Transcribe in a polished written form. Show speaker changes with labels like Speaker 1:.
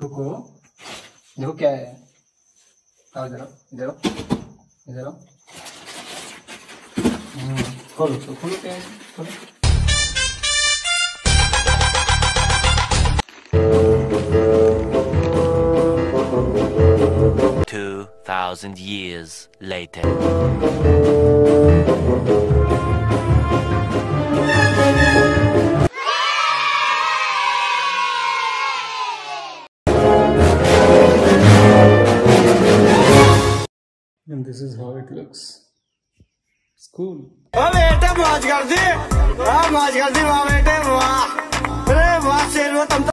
Speaker 1: रुको, देखो क्या है। आओ इधर आओ, इधर आओ, इधर आओ। खोलो तो खोलो, क्या है, खोलो।
Speaker 2: 2,000 years later.
Speaker 1: And this is how it looks. It's cool.
Speaker 3: बेटे मौज कर दी, मौज कर दी वाह बेटे वाह, अरे वाह शेर वो तुम